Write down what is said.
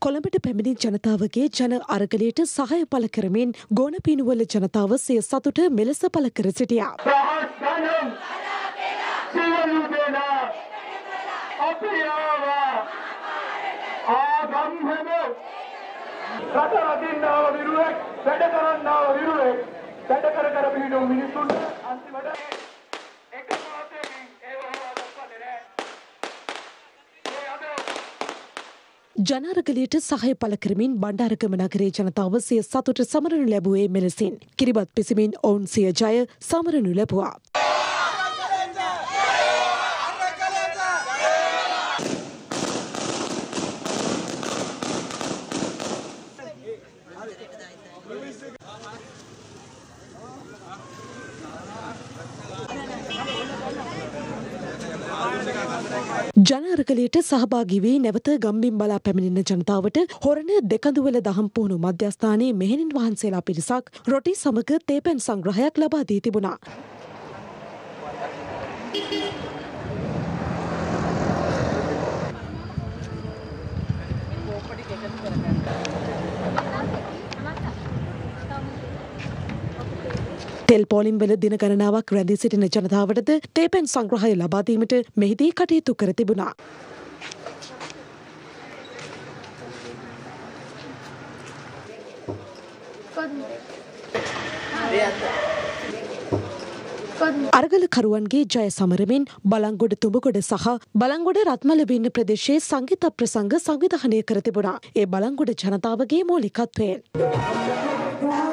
කොළඹට පැමිණි ජනතාවගේ ජන අරගලයට සහාය පළ කරමින් ගෝනපීනුවල ජනතාව සිය සතුට මෙලෙස පළ කර සිටියා. ජනාරගලයට සහාය පළ කරමින් බණ්ඩාරගම නගරයේ ජනතාව සිය සතුට සමරනු ලැබුවේ මෙලෙසින්. කිරිබත් පිසිමින් ඔවුන් සිය ජය සමරනු ලැබුවා. ජනාරගලයට සහභාගී වී නැවත ගම්බිම් බලා පැමිණෙන ජනතාවට හොරණ දෙකඳුවල දහම් පුහුණු මධ්‍යස්ථානයේ මෙහෙණින් වහන්සේලා පිරිසක් රොටි සමග තේපැන් සංග්‍රහයක් ලබා දී තිබුණා. තෙල් පෝලිම් වල දින ගණනාවක් රැඳී සිටින ජනතාවටද තේපැන් සංග්‍රහය ලබා දීමට මෙහිදී කටයුතු කර තිබුණා. අරගලකරුවන්ගේ ජය සමරමින් බලංගොඩ තුඹගොඩ සහ බලංගොඩ රත්මල වින්න ප්‍රදේශයේ සංගීත ප්‍රසංග සංවිධානය කර තිබුණා. ඒ බලංගොඩ ජනතාවගේ මූලිකත්වයෙන්